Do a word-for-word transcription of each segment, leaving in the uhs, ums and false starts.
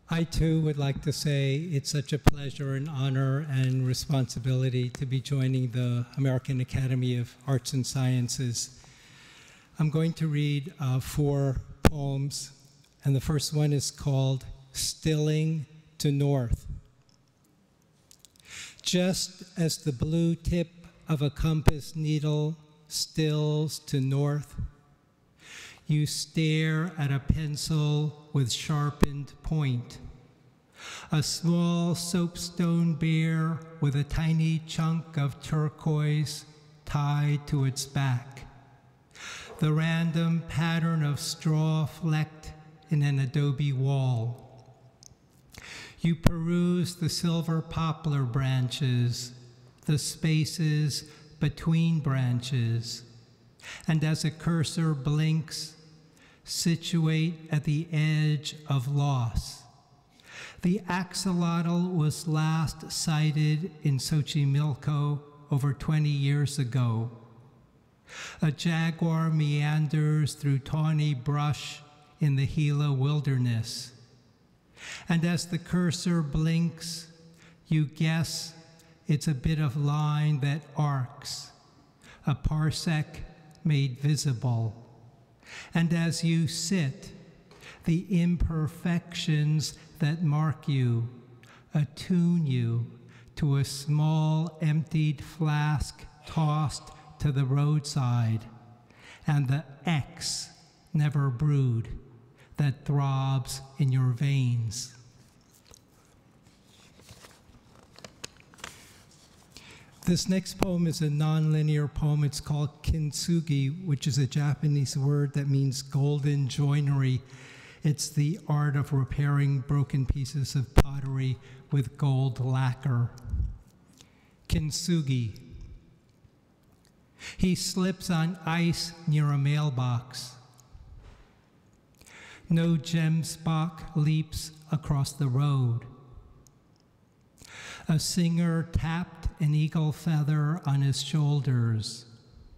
I too would like to say it's such a pleasure and honor and responsibility to be joining the American Academy of Arts and Sciences. I'm going to read uh, four poems, and the first one is called Stilling to North. Just as the blue tip of a compass needle stills to north, you stare at a pencil with sharpened point. A small soapstone bear with a tiny chunk of turquoise tied to its back. The random pattern of straw flecked in an adobe wall. You peruse the silver poplar branches, the spaces between branches, and as a cursor blinks, situate at the edge of loss. The axolotl was last sighted in Xochimilco over twenty years ago. A jaguar meanders through tawny brush in the Gila wilderness. And as the cursor blinks, you guess it's a bit of line that arcs, a parsec made visible. And as you sit, the imperfections that mark you attune you to a small emptied flask tossed to the roadside, and the X never brewed that throbs in your veins. This next poem is a non-linear poem. It's called kintsugi, which is a Japanese word that means golden joinery. It's the art of repairing broken pieces of pottery with gold lacquer. Kintsugi. He slips on ice near a mailbox. No gemsbok leaps across the road. A singer tapped an eagle feather on his shoulders.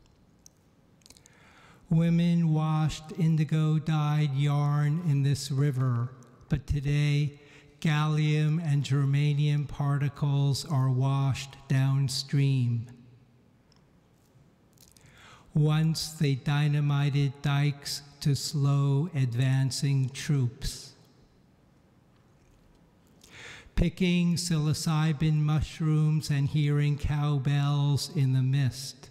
Women washed indigo-dyed yarn in this river, but today gallium and germanium particles are washed downstream. Once they dynamited dikes to slow advancing troops. Picking psilocybin mushrooms and hearing cowbells in the mist.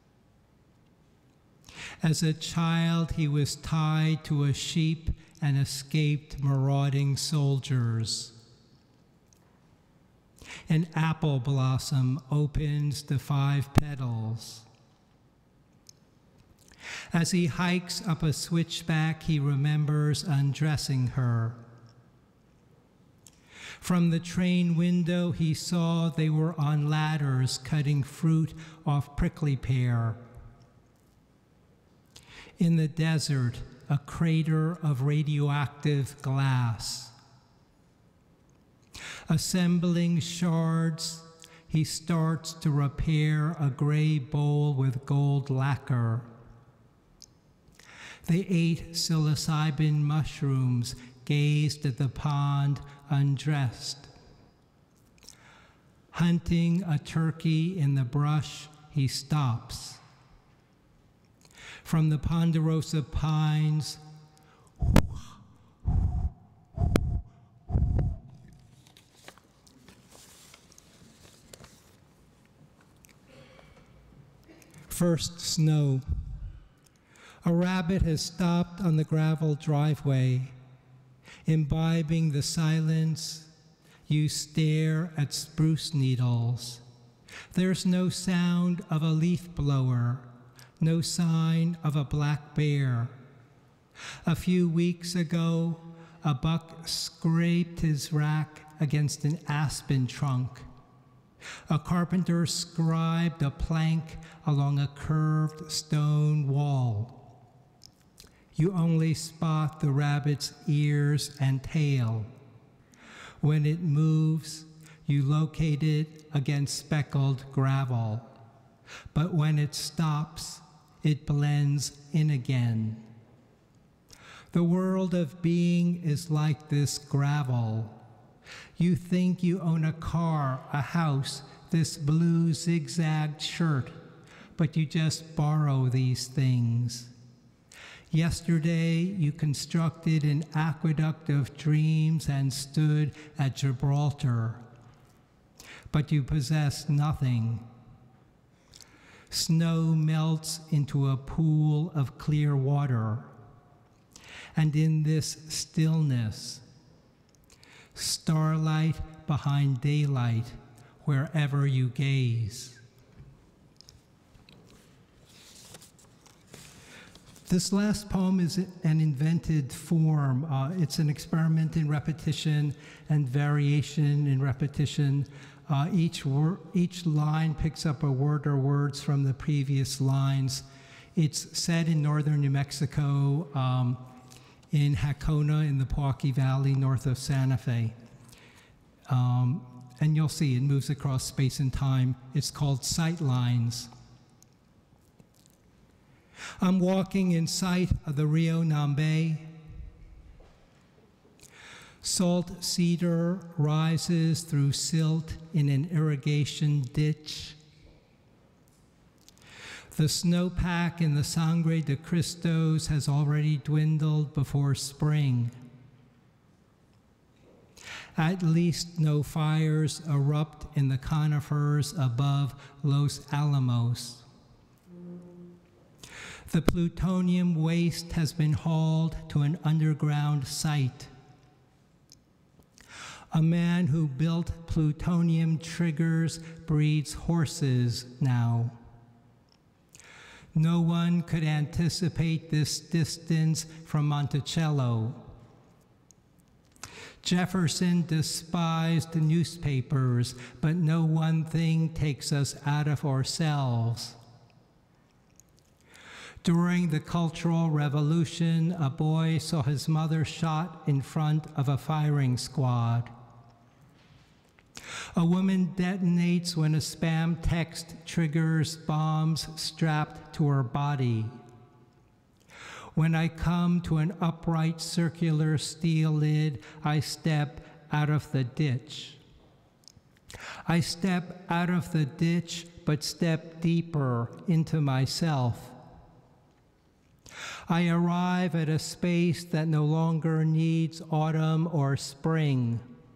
As a child, he was tied to a sheep and escaped marauding soldiers. An apple blossom opens the five petals. As he hikes up a switchback, he remembers undressing her. From the train window, he saw they were on ladders cutting fruit off prickly pear. In the desert, a crater of radioactive glass. Assembling shards, he starts to repair a gray bowl with gold lacquer. They ate psilocybin mushrooms, gazed at the pond undressed. Hunting a turkey in the brush, he stops. From the ponderosa pines, first snow. A rabbit has stopped on the gravel driveway. Imbibing the silence, you stare at spruce needles. There's no sound of a leaf blower, no sign of a black bear. A few weeks ago, a buck scraped his rack against an aspen trunk. A carpenter scribed a plank along a curved stone wall. You only spot the rabbit's ears and tail. When it moves, you locate it against speckled gravel. But when it stops, it blends in again. The world of being is like this gravel. You think you own a car, a house, this blue zigzagged shirt, but you just borrow these things. Yesterday, you constructed an aqueduct of dreams and stood at Gibraltar, but you possess nothing. Snow melts into a pool of clear water, and in this stillness, starlight behind daylight, wherever you gaze. This last poem is an invented form. Uh, it's an experiment in repetition and variation in repetition. Uh, each, wor each line picks up a word or words from the previous lines. It's set in northern New Mexico, um, in Hakona in the Pauqui Valley, north of Santa Fe. Um, and you'll see it moves across space and time. It's called Sightlines. I'm walking in sight of the Rio Nambe. Salt cedar rises through silt in an irrigation ditch. The snowpack in the Sangre de Cristos has already dwindled before spring. At least no fires erupt in the conifers above Los Alamos. The plutonium waste has been hauled to an underground site. A man who built plutonium triggers breeds horses now. No one could anticipate this distance from Monticello. Jefferson despised newspapers, but no one thing takes us out of ourselves. During the Cultural Revolution, a boy saw his mother shot in front of a firing squad. A woman detonates when a spam text triggers bombs strapped to her body. When I come to an upright circular steel lid, I step out of the ditch. I step out of the ditch, but step deeper into myself. I arrive at a space that no longer needs autumn or spring.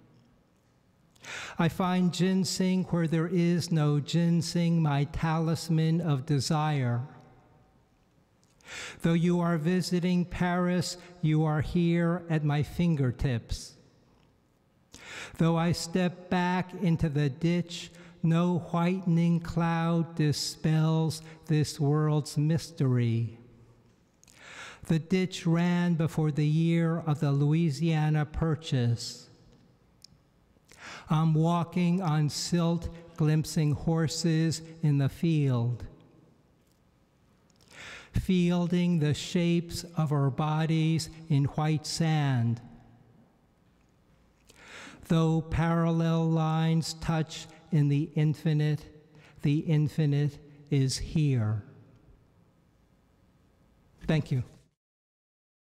I find ginseng where there is no ginseng, my talisman of desire. Though you are visiting Paris, you are here at my fingertips. Though I step back into the ditch, no whitening cloud dispels this world's mystery. The ditch ran before the year of the Louisiana Purchase. I'm walking on silt, glimpsing horses in the field. Fielding the shapes of our bodies in white sand. Though parallel lines touch in the infinite, the infinite is here. Thank you.